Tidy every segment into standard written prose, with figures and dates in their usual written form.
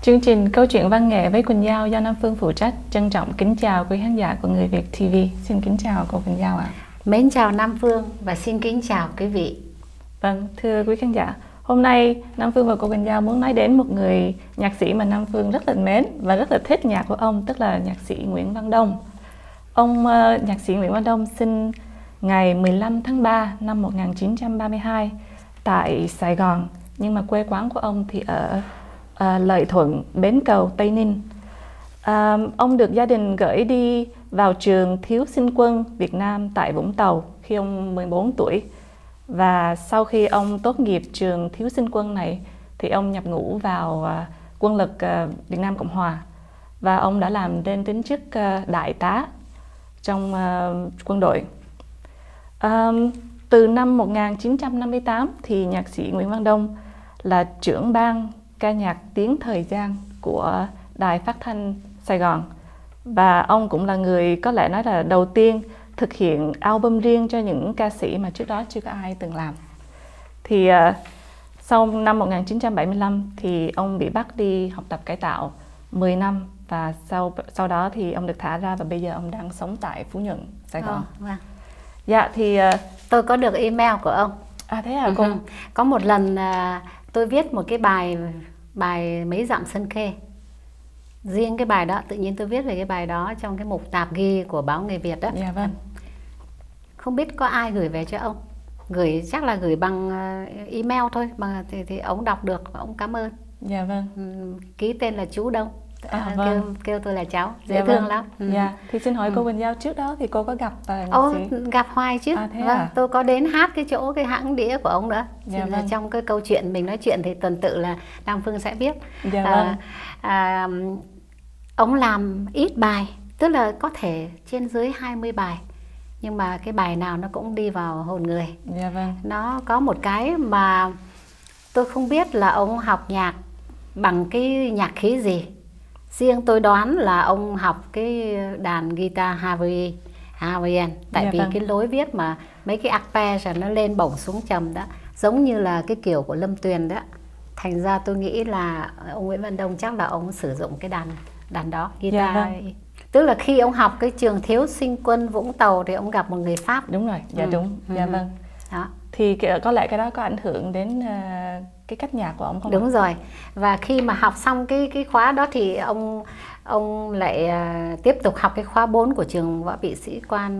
Chương trình Câu chuyện văn nghệ với Quỳnh Giao do Nam Phương phụ trách trân trọng kính chào quý khán giả của Người Việt TV. Xin kính chào cô Quỳnh Giao ạ. Mến chào Nam Phương và xin kính chào quý vị. Vâng, thưa quý khán giả, hôm nay Nam Phương và cô Quỳnh Giao muốn nói đến một người nhạc sĩ mà Nam Phương rất là mến và rất là thích nhạc của ông, tức là nhạc sĩ Nguyễn Văn Đông. Nhạc sĩ Nguyễn Văn Đông sinh ngày 15 tháng 3 năm 1932 tại Sài Gòn, nhưng mà quê quán của ông thì ở Lợi Thuận, Bến Cầu, Tây Ninh. Ông được gia đình gửi đi vào trường Thiếu Sinh quân Việt Nam tại Vũng Tàu khi ông 14 tuổi. Và sau khi ông tốt nghiệp trường Thiếu Sinh quân này thì ông nhập ngũ vào quân lực Việt Nam Cộng Hòa. Và ông đã làm lên đến chức đại tá trong quân đội. Từ năm 1958 thì nhạc sĩ Nguyễn Văn Đông là trưởng ban ca nhạc tiếng thời gian của Đài Phát thanh Sài Gòn. Và ông cũng là người có lẽ nói là đầu tiên thực hiện album riêng cho những ca sĩ mà trước đó chưa có ai từng làm. Thì sau năm 1975 thì ông bị bắt đi học tập cải tạo 10 năm. Và sau đó thì ông được thả ra và bây giờ ông đang sống tại Phú Nhuận, Sài Gòn. Vâng. Dạ thì tôi có được email của ông. À thế hả cô? Có một lần tôi viết một cái bài Mấy dặm sân khê. Riêng cái bài đó, tự nhiên tôi viết về cái bài đó trong cái mục tạp ghi của báo Người Việt đó. Dạ vâng. Không biết có ai gửi về cho ông. Chắc là gửi bằng email thôi, mà thì ông đọc được và ông cảm ơn. Dạ vâng. Ký tên là chú Đông. Vâng. Kêu tôi là cháu, dễ dạ thương vâng. lắm. Dạ. Thì xin hỏi cô Quỳnh Giao, trước đó thì cô có gặp gặp hoài chứ. Tôi có đến hát cái hãng đĩa của ông nữa. Dạ vâng. Trong cái câu chuyện mình nói chuyện thì tuần tự là Nam Phương sẽ biết. Dạ vâng. Ông làm ít bài, tức là có thể trên dưới 20 bài, nhưng mà cái bài nào nó cũng đi vào hồn người. Dạ vâng. Nó có một cái mà tôi không biết là ông học nhạc bằng cái nhạc khí gì. Riêng tôi đoán là ông học cái đàn guitar Hawaiian. Tại vì cái lối viết mà mấy cái arpeggi nó lên bổng xuống trầm đó, giống như là cái kiểu của Lâm Tuyền đó. Thành ra tôi nghĩ là ông Nguyễn Văn Đông chắc là ông sử dụng cái đàn đó, guitar. Tức là khi ông học cái trường Thiếu Sinh quân Vũng Tàu thì ông gặp một người Pháp. Đúng rồi, dạ đúng. Dạ vâng. Đó. Thì có lẽ cái đó có ảnh hưởng đến cái cách nhạc của ông không? Đúng rồi. Và khi mà học xong cái khóa đó thì ông lại tiếp tục học cái khóa 4 của trường võ bị sĩ quan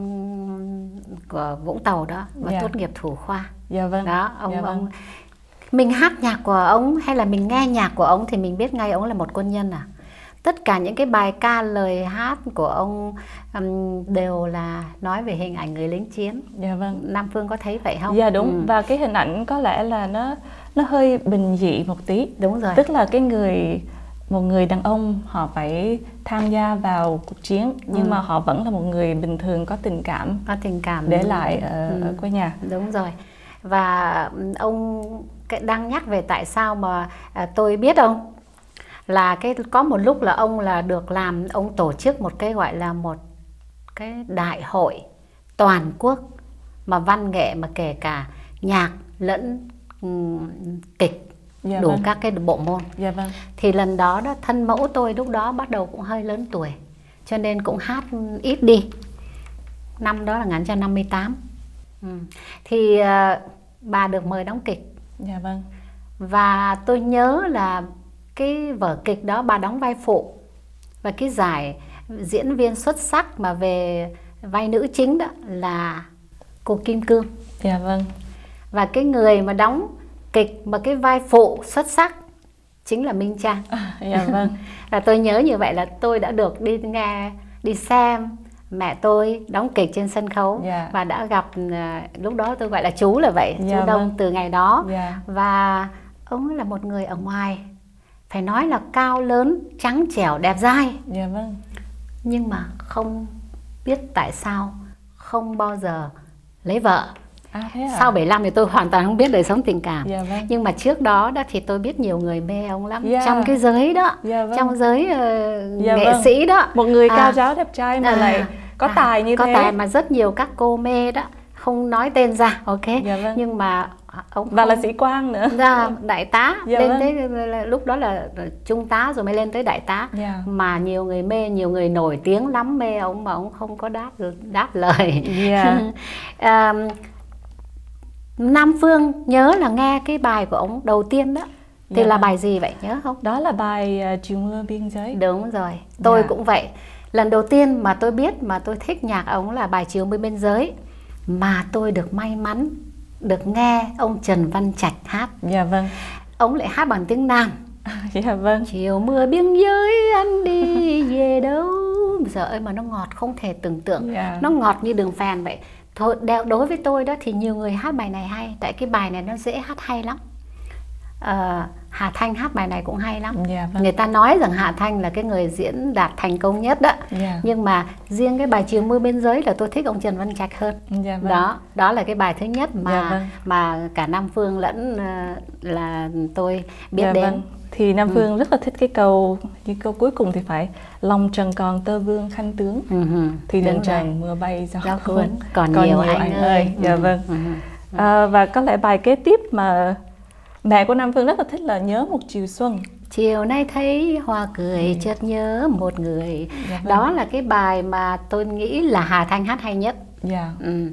của Vũng Tàu đó và tốt nghiệp thủ khoa. Dạ vâng. Đó, mình hát nhạc của ông hay là mình nghe nhạc của ông thì mình biết ngay ông là một quân nhân à. Tất cả những cái bài ca lời hát của ông đều là nói về hình ảnh người lính chiến. Dạ vâng. Nam Phương có thấy vậy không? Dạ đúng. Và cái hình ảnh có lẽ là nó hơi bình dị một tí. Đúng rồi. Tức là một người đàn ông họ phải tham gia vào cuộc chiến, nhưng mà họ vẫn là một người bình thường có tình cảm để lại ở quê nhà. Đúng rồi. Và ông đang nhắc về tại sao mà tôi biết ông là có một lúc là ông ông tổ chức một cái gọi là một cái đại hội toàn quốc mà văn nghệ, mà kể cả nhạc lẫn kịch, đủ các cái bộ môn. Dạ vâng. Thì lần đó thân mẫu tôi lúc đó bắt đầu cũng hơi lớn tuổi, cho nên cũng hát ít đi. Năm đó là 1958. Thì bà được mời đóng kịch. Dạ vâng. Và tôi nhớ là cái vở kịch đó bà đóng vai phụ, và cái giải diễn viên xuất sắc mà về vai nữ chính đó là cô Kim Cương. Dạ vâng. Và cái người mà đóng kịch mà cái vai phụ xuất sắc chính là Minh Trang. Dạ vâng. Và tôi nhớ như vậy là tôi đã được đi xem mẹ tôi đóng kịch trên sân khấu. Và đã gặp, lúc đó tôi gọi là chú là vậy, chú Đông từ ngày đó. Và ông ấy là một người ở ngoài phải nói là cao lớn, trắng trẻo, đẹp dai. Dạ vâng. Nhưng mà không biết tại sao không bao giờ lấy vợ. Thế à? Sau 75 thì tôi hoàn toàn không biết đời sống tình cảm. Dạ vâng. Nhưng mà trước đó thì tôi biết nhiều người mê ông lắm. Trong cái giới đó, trong giới nghệ sĩ đó. Một người cao ráo đẹp trai mà lại có tài như thế. Có tài mà rất nhiều các cô mê đó. Không nói tên ra, ok. Nhưng mà ông và là sĩ quan nữa. Dạ, đại tá. Dạ lên vâng. tới lúc đó là trung tá rồi mới lên tới đại tá. Dạ. Mà nhiều người mê, nhiều người nổi tiếng lắm mê ông mà ông không có đáp lời. Dạ. Nam Phương nhớ là nghe cái bài của ông đầu tiên đó thì Dạ. là bài gì vậy, nhớ không? Đó là bài Chiều mưa biên giới. Đúng rồi, tôi Dạ. cũng vậy. Lần đầu tiên mà tôi biết mà tôi thích nhạc ông là bài Chiều mưa biên giới. Mà tôi được may mắn được nghe ông Trần Văn Trạch hát. Dạ vâng. Ông lại hát bằng tiếng Nam. Dạ vâng. Chiều mưa biên giới anh đi về đâu. Giờ ơi mà nó ngọt không thể tưởng tượng. Dạ. Nó ngọt như đường phèn vậy. Thôi, đối với tôi đó thì nhiều người hát bài này hay. Tại cái bài này nó dễ hát hay lắm. Hà Thanh hát bài này cũng hay lắm. Dạ vâng. Người ta nói rằng Hà Thanh là cái người diễn đạt thành công nhất đó. Dạ. Nhưng mà riêng cái bài Chiều mưa biên giới là tôi thích ông Trần Văn Trạch hơn. Dạ vâng. Đó là cái bài thứ nhất mà Dạ vâng. mà cả Nam Phương lẫn là tôi biết Dạ đến. vâng. Thì Nam Phương rất là thích cái câu, như câu cuối cùng thì phải lòng trần còn tơ vương khanh tướng, thì Đúng lần trần mưa bay gió Gió cuốn, cuốn, còn nhiều anh ơi. Dạ vâng. Và có lẽ bài kế tiếp mà mẹ của Nam Phương rất là thích là Nhớ một chiều xuân. Chiều nay thấy hoa cười chợt nhớ một người. Dạ vâng. Đó là cái bài mà tôi nghĩ là Hà Thanh hát hay nhất. Dạ.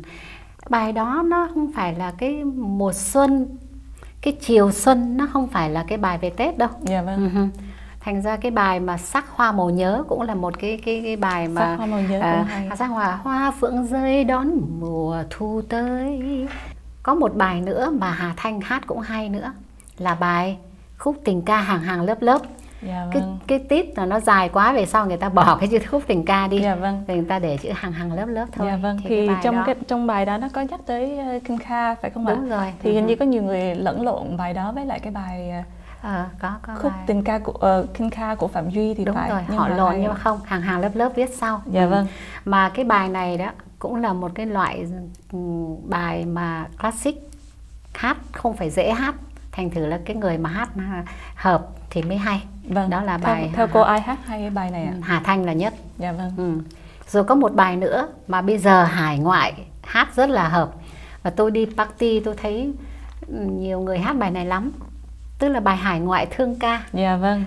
Bài đó nó không phải là cái mùa xuân, cái chiều xuân, nó không phải là cái bài về Tết đâu. Dạ vâng. Thành ra cái bài mà Sắc hoa màu nhớ cũng là một cái bài mà Sắc hoa màu nhớ cũng hay. Sắc hoa phượng rơi đón mùa thu tới. Có một bài nữa mà Hà Thanh hát cũng hay nữa là bài khúc tình ca hàng hàng lớp lớp. Dạ vâng. Cái tít là nó dài quá, về sau người ta bỏ cái chữ khúc tình ca đi. Dạ vâng. Người ta để chữ hàng hàng lớp lớp thôi. Dạ vâng. Thì trong bài đó nó có nhắc tới Kinh Kha phải không ạ? Đúng rồi. Thì hình như có nhiều người lẫn lộn bài đó với lại cái bài có khúc bài. tình ca của Kinh Kha của Phạm Duy thì Đúng phải. rồi, họ lộn nhưng mà không, hàng hàng lớp lớp viết sau. Dạ vâng. Mà cái bài này đó cũng là một cái loại bài mà classic, hát không phải dễ hát, thành thử là cái người mà hát hợp thì mới hay. Vâng. Đó là bài theo cô ai hát hay cái bài này ạ? Hà Thanh là nhất. Dạ vâng. Rồi có một bài nữa mà bây giờ hải ngoại hát rất là hợp, và tôi đi party tôi thấy nhiều người hát bài này lắm, tức là bài hải ngoại thương ca. Dạ vâng.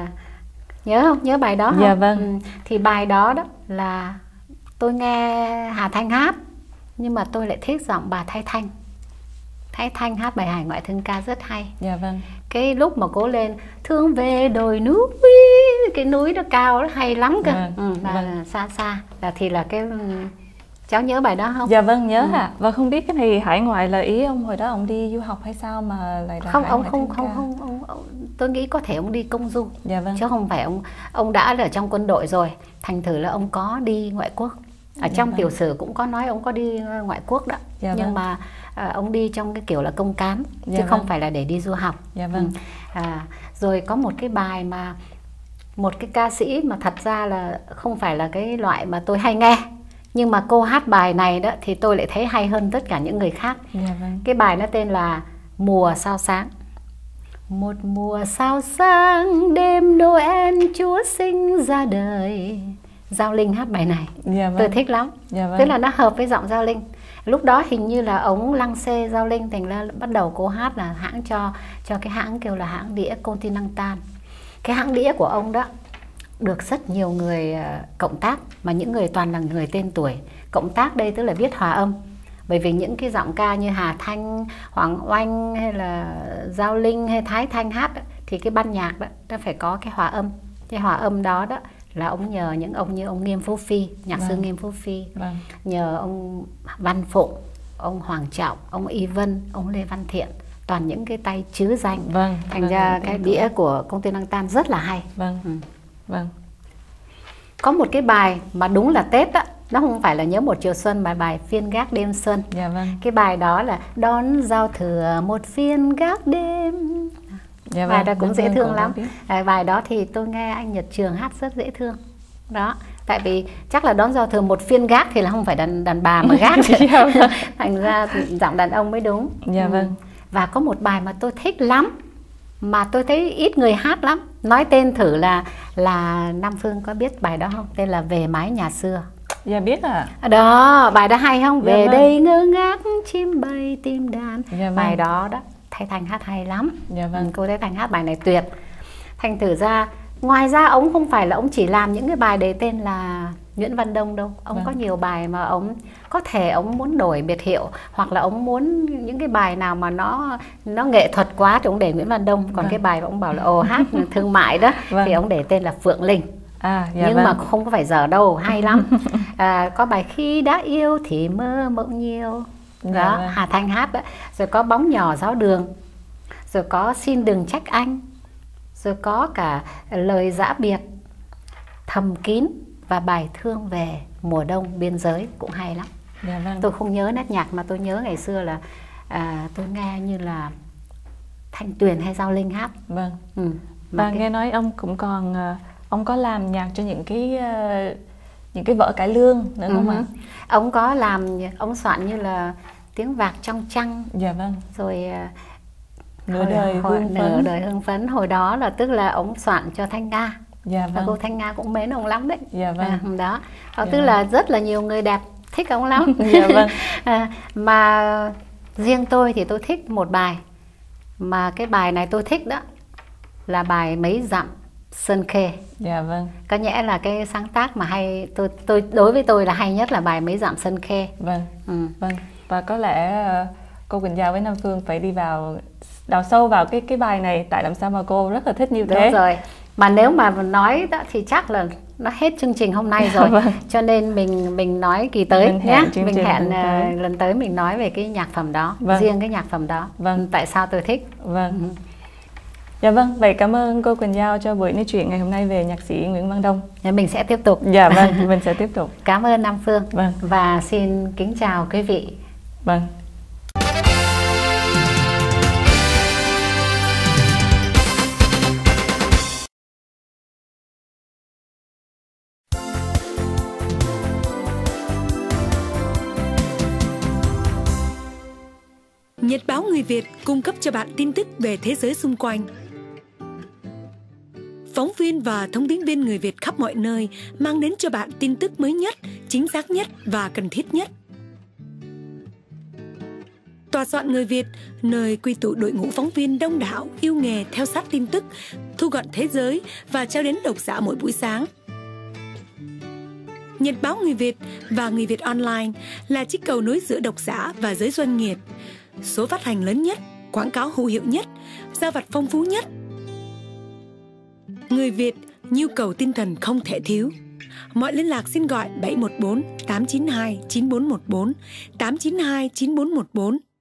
Nhớ không? Nhớ bài đó không? Dạ vâng. Thì bài đó là tôi nghe Hà Thanh hát, nhưng mà tôi lại thích giọng bà Thái Thanh. Thái Thanh hát bài hải ngoại thương ca rất hay. Dạ vâng. Cái lúc mà cố lên thương về đồi núi, cái núi nó cao, nó hay lắm cơ. Và xa xa thì là cái cháu nhớ bài đó không? Dạ vâng, nhớ ạ. Và không biết cái này hải ngoại là ý ông hồi đó ông đi du học hay sao mà lại là không, hải ngoại thương ca? ông tôi nghĩ có thể ông đi công du. Dạ vâng. Chứ không phải ông đã ở trong quân đội rồi, thành thử là ông có đi ngoại quốc. Ở trong tiểu sử cũng có nói ông có đi ngoại quốc đó. Dạ nhưng vâng. mà ông đi trong cái kiểu là công cán, dạ chứ không vâng. phải là để đi du học. Dạ vâng. Rồi có một cái bài mà một cái ca sĩ mà thật ra là không phải là cái loại mà tôi hay nghe, nhưng mà cô hát bài này đó thì tôi lại thấy hay hơn tất cả những người khác. Dạ vâng. Cái bài nó tên là Mùa sao sáng. Một mùa sao sáng đêm Noel Chúa sinh ra đời. Giao Linh hát bài này. Dạ vâng. Tôi thích lắm. Dạ vâng. Tức là nó hợp với giọng Giao Linh. Lúc đó hình như là ống lăng xê Giao Linh, thành ra bắt đầu cô hát là hãng cho cái hãng kêu là hãng đĩa Continental. Cái hãng đĩa của ông đó được rất nhiều người cộng tác, mà những người toàn là người tên tuổi. Cộng tác đây tức là viết hòa âm. Bởi vì những cái giọng ca như Hà Thanh, Hoàng Oanh hay là Giao Linh hay Thái Thanh hát đó, thì cái ban nhạc đó nó phải có cái hòa âm. Cái hòa âm đó là ông nhờ những ông như ông Nghiêm Phú Phi, nhạc sư Nghiêm Phú Phi, nhờ ông Văn Phụng, ông Hoàng Trọng, ông Y Vân, ông Lê Văn Thiện, toàn những cái tay chứa danh. Thành ra cái đĩa của Continental rất là hay. Vâng. Có một cái bài mà đúng là Tết đó, nó không phải là Nhớ một chiều xuân mà bài Phiên gác đêm xuân. Dạ vâng. Cái bài đó là đón giao thừa một phiên gác đêm. Dạ bài đó cũng dễ thương cũng lắm. Bài đó thì tôi nghe anh Nhật Trường hát rất dễ thương. Đó, tại vì chắc là đón giao thừa một phiên gác thì là không phải đàn bà mà gác. Thành ra giọng đàn ông mới đúng. Dạ vâng. Và có một bài mà tôi thích lắm, mà tôi thấy ít người hát lắm. Nói tên thử là Nam Phương có biết bài đó không? Tên là Về mái nhà xưa. Dạ biết ạ. Đó, bài đó hay không? Về đây ngơ ngác chim bay tìm đàn. Dạ vâng. Bài đó đó Thái Thành hát hay lắm. Dạ vâng. Cô Thái Thành hát bài này tuyệt. Thành thử ra ngoài ra ông không phải là ông chỉ làm những cái bài đề tên là Nguyễn Văn Đông đâu. Ông Vâng. có nhiều bài mà ông có thể ông muốn đổi biệt hiệu, hoặc là ông muốn những cái bài nào mà nó nghệ thuật quá thì ông để Nguyễn Văn Đông. Còn Vâng. cái bài mà ông bảo là ồ hát thương mại đó Vâng. thì ông để tên là Phượng Linh. Dạ Nhưng vâng. mà không có phải giờ đâu, hay lắm. Có bài Khi đã yêu thì mơ mộng nhiều đó, Vâng. Hà Thanh hát đó. Rồi có Bóng nhỏ giáo đường, rồi có Xin đừng trách anh, rồi có cả Lời giã biệt, Thầm kín và bài Thương về mùa đông biên giới cũng hay lắm. Dạ vâng. Tôi không nhớ nét nhạc mà tôi nhớ ngày xưa là tôi nghe như là Thanh Tuyền hay Giao Linh hát. Vâng. Mà Và nghe nói ông cũng còn ông có làm nhạc cho những cái vở cải lương nữa không ạ? Ông có làm, ông soạn như là Tiếng vạc trong trăng, Dạ vâng. rồi Nửa đời hương Nửa phấn. đời hương phấn. Hồi đó là tức là ông soạn cho Thanh Nga. Dạ Và vâng. cô Thanh Nga cũng mến ông lắm đấy. Dạ vâng. Đó. Dạ Tức là rất là nhiều người đẹp thích ông lắm. Dạ vâng. Mà riêng tôi thì tôi thích một bài, mà cái bài này tôi thích đó là bài Mấy dặm Sơn Khê. Dạ vâng. Có nghĩa là cái sáng tác mà hay, tôi đối với tôi là hay nhất là bài Mấy dặm Sơn Khê. Vâng. Vâng. Và có lẽ cô Quỳnh Giao với Nam Phương phải đi đào sâu vào cái bài này, tại làm sao mà cô rất là thích như thế. Đúng rồi. Mà nếu mà nói đó thì chắc là nó hết chương trình hôm nay rồi. Vâng. Cho nên mình nói kỳ tới nhé. Mình hẹn tới. lần tới mình nói về cái nhạc phẩm đó. Vâng. Riêng cái nhạc phẩm đó. Vâng. Tại sao tôi thích. Vâng. Dạ vâng, vậy cảm ơn cô Quỳnh Giao cho buổi nói chuyện ngày hôm nay về nhạc sĩ Nguyễn Văn Đông. Mình sẽ tiếp tục. Dạ vâng, mình sẽ tiếp tục. Cảm ơn Nam Phương. Vâng. Và xin kính chào quý vị. Vâng. Nhật báo Người Việt cung cấp cho bạn tin tức về thế giới xung quanh. Phóng viên và thông tín viên người Việt khắp mọi nơi mang đến cho bạn tin tức mới nhất, chính xác nhất và cần thiết nhất. Tòa soạn Người Việt, nơi quy tụ đội ngũ phóng viên đông đảo, yêu nghề theo sát tin tức, thu gọn thế giới và trao đến độc giả mỗi buổi sáng. Nhật báo Người Việt và Người Việt Online là chiếc cầu nối giữa độc giả và giới doanh nghiệp. Số phát hành lớn nhất, quảng cáo hữu hiệu nhất, giao vặt phong phú nhất. Người Việt, nhu cầu tinh thần không thể thiếu. Mọi liên lạc xin gọi 714 892 9414, 892 9414.